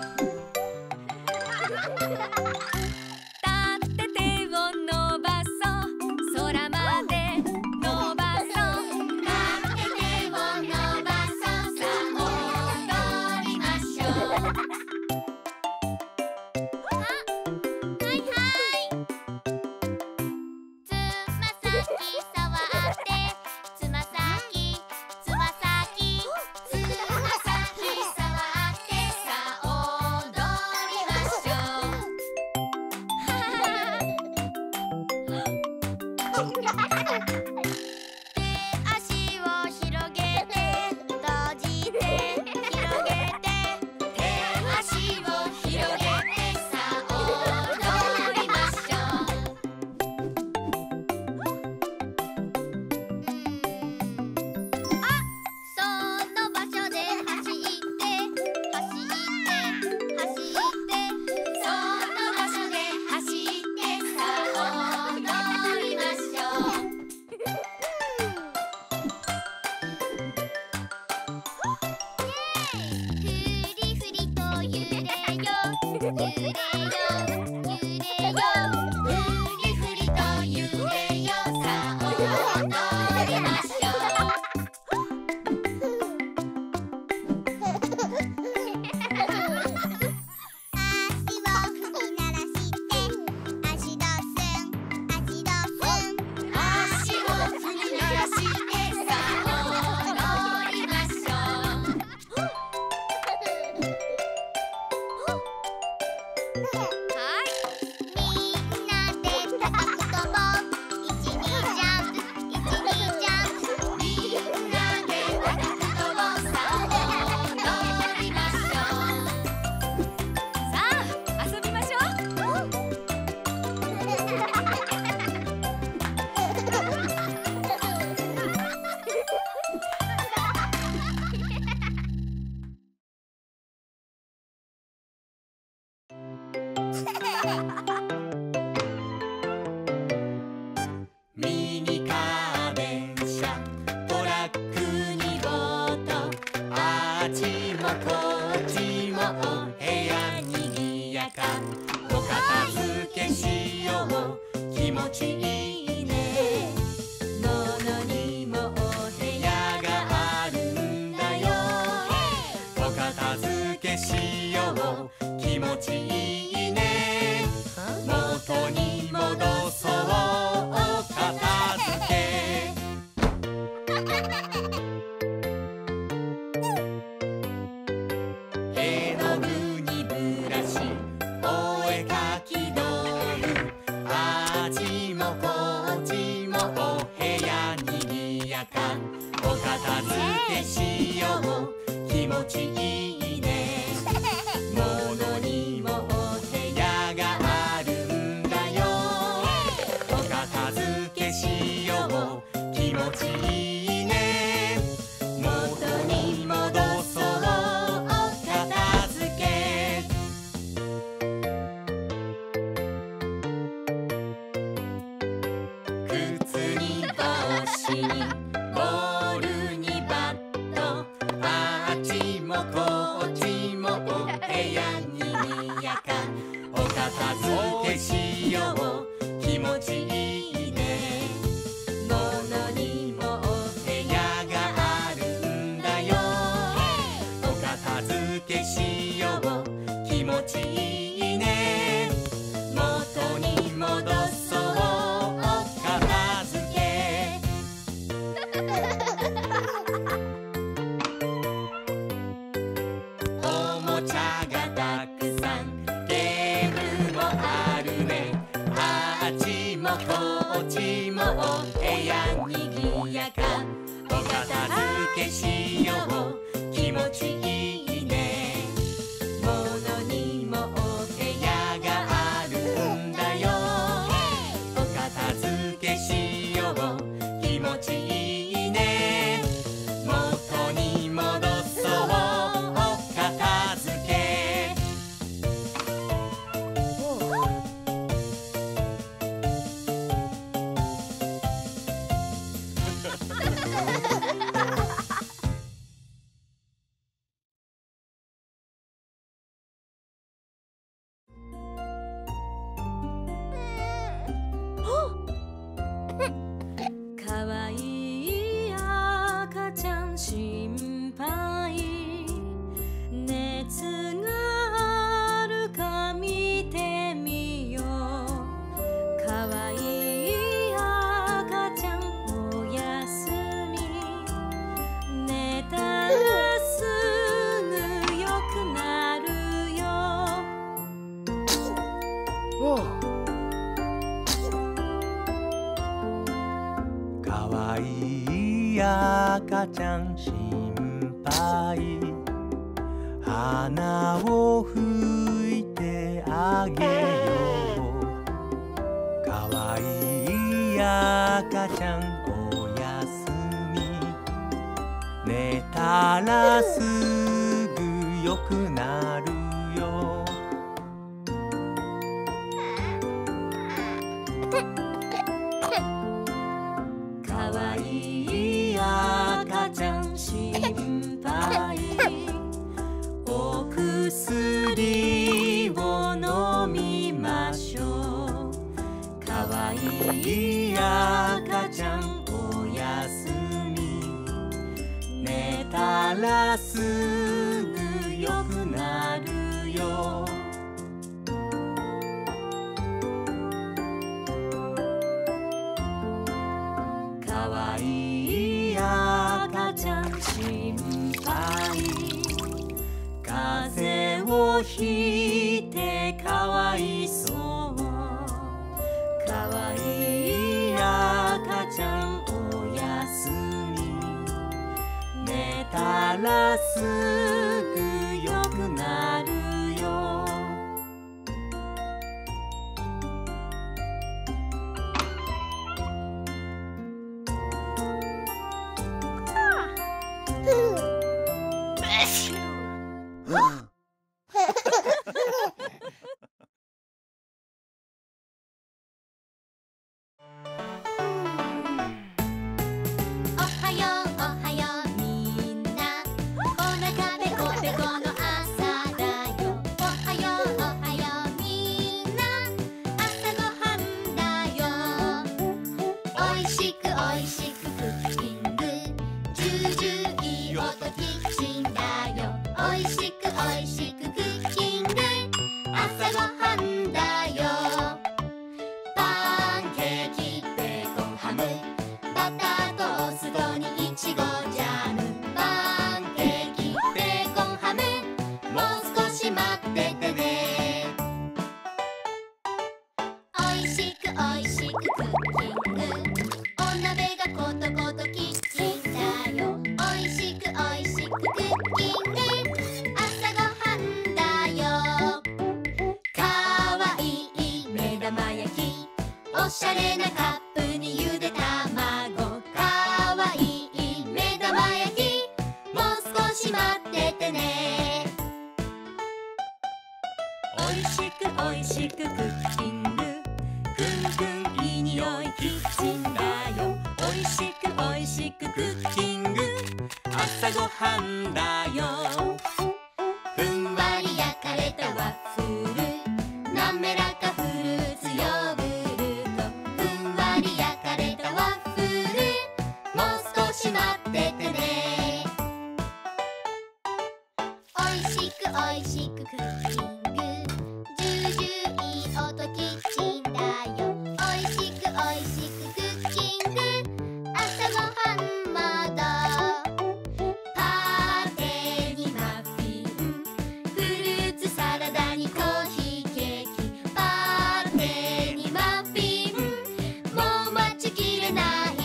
立って手を伸ばそう、空まで伸ばそう。 立って手を伸ばそう、さあ踊りましょう。はいはい。つま先触って、つま先つま先つま先触って、さあ踊りましょう。手足を広げて閉じて広げて、手足を広げて、さあ踊りましょう。あ、その場所で走って走って走って、その場所で走って、さあ踊りましょう。ふりふりと揺れよ揺れよ揺れよ、ふりふりと揺れよ、さあ踊りましょう。足を踏み鳴らして足ドスン足ドスン、足を踏み鳴らして、さあ踊りましょう。 はい、 みんなで高く飛ぼう、一二ジャンプ一二ジャンプ、みんなで高く飛ぼう、さあ踊りましょう。 さあ遊びましょう。 ミニカー電車トラックにボート、あっちもこっちもお部屋にぎやか、お片付けしよう気持ちいいね。ものにもお部屋があるんだよ、お片付けしよう気持ちいいね。元に戻そうお片付け。絵の具にブラシお絵かき道具、あっちもこっちもお部屋にぎやか、お片付けしよう気持ちいいね。ものにもお部屋があるんだよ、お片付けしよう気持ちいいね。元に戻そうお片付け。靴に帽子にボールにバット、あっちもこっちもお部屋にぎやか、お片付けしよう気持ちいいね。ものにもお部屋があるんだよ、お片付けしよう気持ちいいね。元に戻そうお片付け。おもちゃがたくさんゲームもあるね、あっちもこっちもお部屋にぎやか、お片付けしよう気持ちいいね。ものにもお部屋があるんだよ、お片付けしよう気持ちいいね。元に戻そうお片付け。 かわいい赤ちゃん心配鼻を吹いてあげようかわいい赤ちゃんおやすみ寝たらすぐよくなるよかわいい赤ちゃん心配お薬を飲みましょうかわいい赤ちゃんおやすみ寝たらすぐよくなるよかわいい赤ちゃん心配風邪をひいてかわいそうかわいい赤ちゃんおやすみ寝たらすぐよくなるよおはようおはようみんなお腹ペコペコの朝だよおはようおはようみんな朝ごはんだよおいしくおいしくクッキングジュージューいい音キッチンだよおいしくおいしくクッキング朝ごはんだよパンケーキベーコンハムバタートーストにいちごジャムパンケーキベーコンハムもう少し待っててねおいしくおいしくクッキングお鍋がコトコトキッチンだよおいしくおいしくクッキング朝ごはんだよかわいい目玉焼きおしゃれなカップにゆで卵かわいい目玉焼きもう少し待っててねおいしくおいしくクッキングくんくんいい匂いキッチンだよおいしくおいしくクッキング朝ごはんだよふんわり焼かれたワッフル滑らかフルーツヨーグルトふんわり焼かれたワッフルもう少し待っててねおいしくおいしくクッキングジュージューいい音キッチンだよおいしくおいしくクッキング朝ごはんまだパテにマフィンフルーツサラダにコーヒーケーキパテにマフィンもう待ちきれない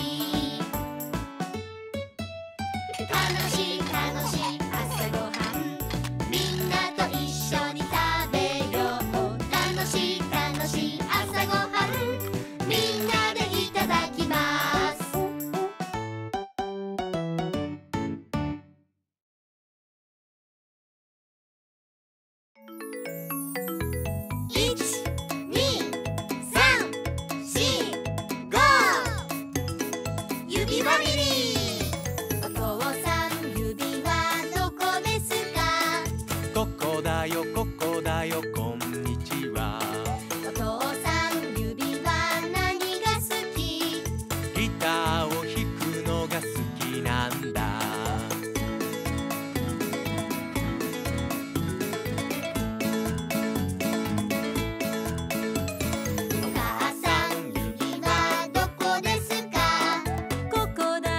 楽しい楽しい朝ごはんみんなと一緒に食べよう楽しい楽しい朝ごはんみんなでいただきます指ファミリーお父さん指はどこですかここだよここだよこんにちはお父さん指は何が好きギターを弾くのが好きなんだお母さん指はどこですかここだ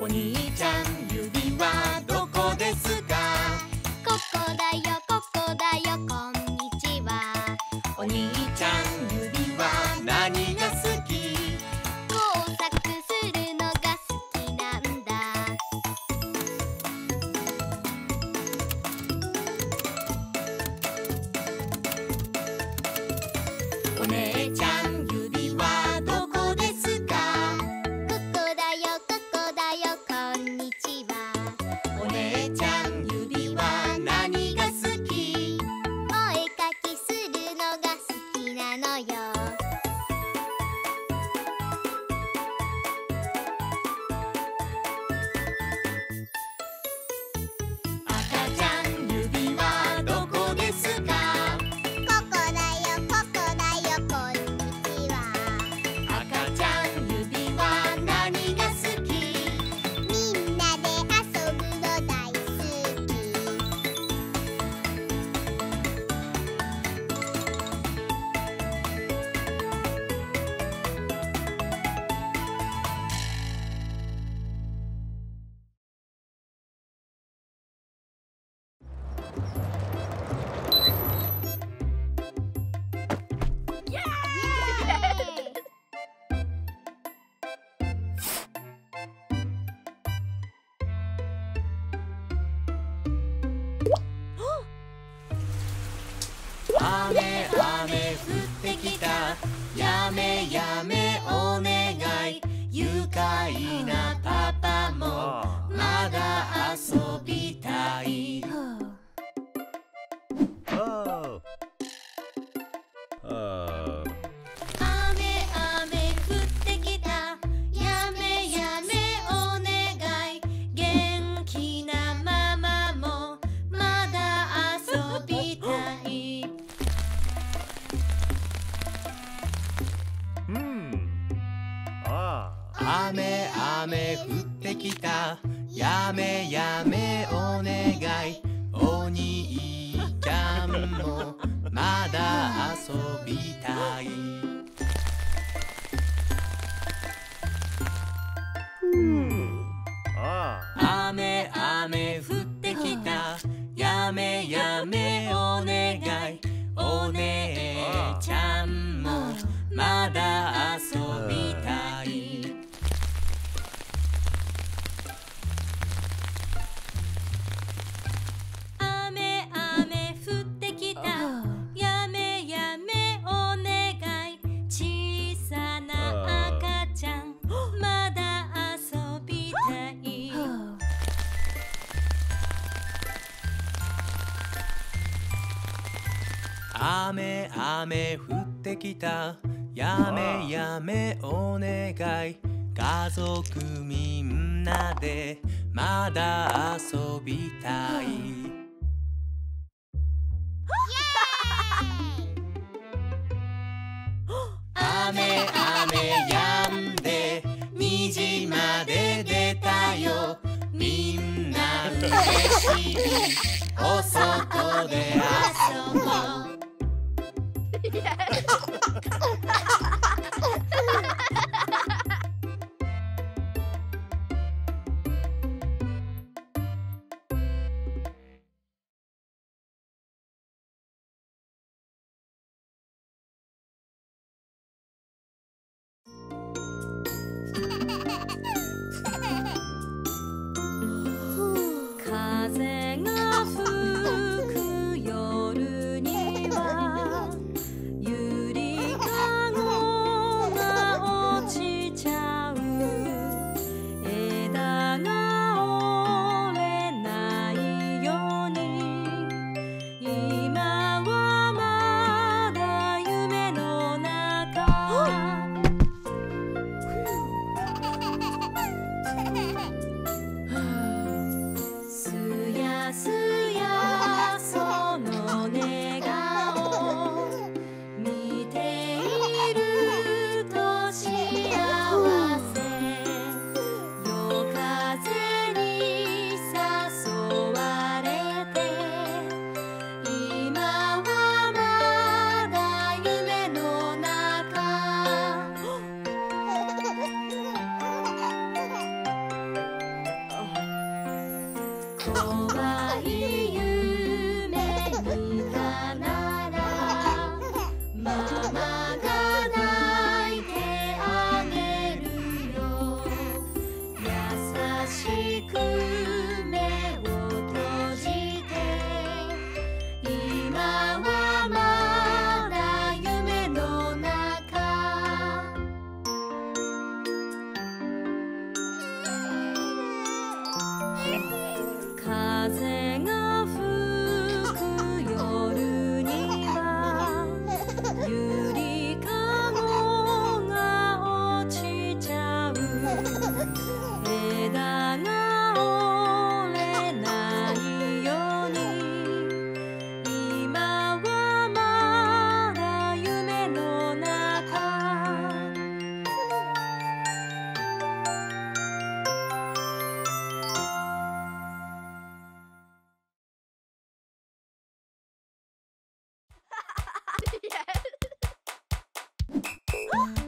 お兄ちゃん指はどこですか？ ここだよここだよこんにちは。 お兄ちゃん指は何が好き？ 工作するのが好きなんだ。 お姉ちゃん指はどこですか？ ここだよここだよこんにちは。 お姉ちゃん指は何が好き？ お絵かきするのが好きなのよ。 赤ちゃん指はどこですか？ ここだよここだよこんにちは。 赤ちゃん指は何が好き？ みんなで遊ぶの大好き。 雨雨降ってきた。やめやめお願い。愉快なパパもまだ遊びたい。 雨雨降ってきた。やめやめお願い。元気なママもまだ遊びたい。 雨雨降ってきた。やめやめお願い。お兄ちゃんもまだ遊びたい。雨雨降ってきた。やめやめお願い。お姉ちゃんもまだ遊びたい。 雨雨降ってきた。やめやめお願い。小さな赤ちゃんまだ遊びたい。 雨雨降ってきた。やめやめお願い。家族みんなでまだ遊びたい。雨雨やんで2時まで出たよ。みんな嬉しい。お外で遊ぼう。 風が吹く夜にはゆりかごよ。